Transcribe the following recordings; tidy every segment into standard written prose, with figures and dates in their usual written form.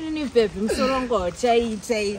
Ini baby msorongo chai.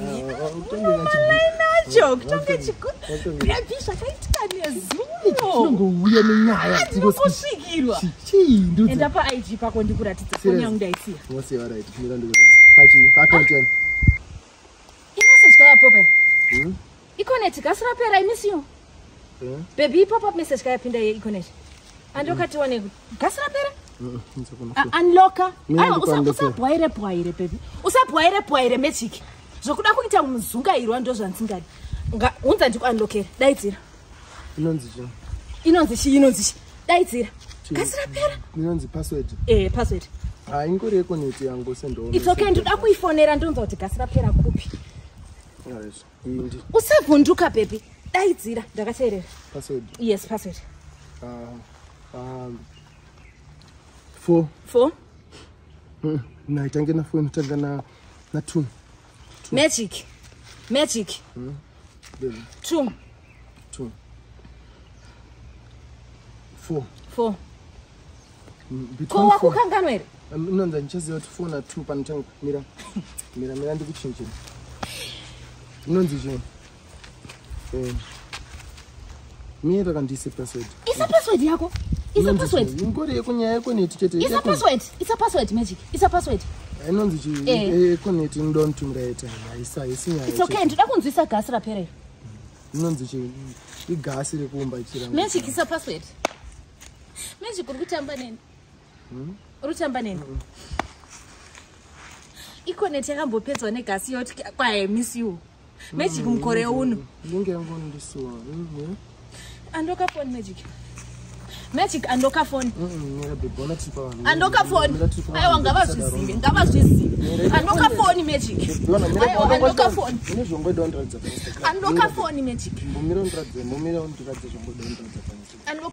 Nacho kutonga chiku. Baby zvakaitika nezuno. Ndongouya nenyaya dzinokusvikirwa. Chii Enda pa-IG pako ndikuratidza foni yangu ndaisiya. What's your right? Mira ndikuratidza. Account yangu. Message kaya pope. Econet gas rapera I miss you. Baby pop up message kaya pinda Econet. Andokati wane gas rapera? Unlocker. Usabwaire baby. Usabwaire magic. Zvokuda kuita muzunga irwa ndo zvanzingadi. Unza ndiku unlockera. Daidzira. Inonzi chi. Daidzira. Gas rapera? Inonzi password. Password. Ingori Econet yangu sendo. It's okay ndoda kuifonera ndonza kuti gas rapera kupi. Yes. Usavhunduka baby. Daidzira ndakateerera. Password. Yes, password. 4. Naitange na phone tanga na 2. Magic. 2. 4. Kwa kukanganwa here? Unonza nichaziva kuti 4 na 2 panotanga mira ndikuchinjira. Unonzi chini. Mira kandise password. Isa password yako? Isa password? Ngori yekunyaya Econet chete. Isa password? Isa password magic. Isa password. Inonzi chi Econet ndontumiraita. Isinya. It's okay ndoda kunzwisa gas rapera. Inonzi chi igasi rekumba ichira. Magic isa password. Magic uri kutamba neni? Urutamba neni? Econet yakambopedzwa negasi yoti kwa I miss you. Magic mukore uno. Ndinge yangu ndisuwa. Andoka phone magic. Magic andoka phone. Bona tipa. Andoka phone. Ayo ngavazvizive. Andoka phone magic. Ayo andoka phone. Nezvombo ndondradza. Andoka phone magic. Mumira ndradza zvombo ndondradza.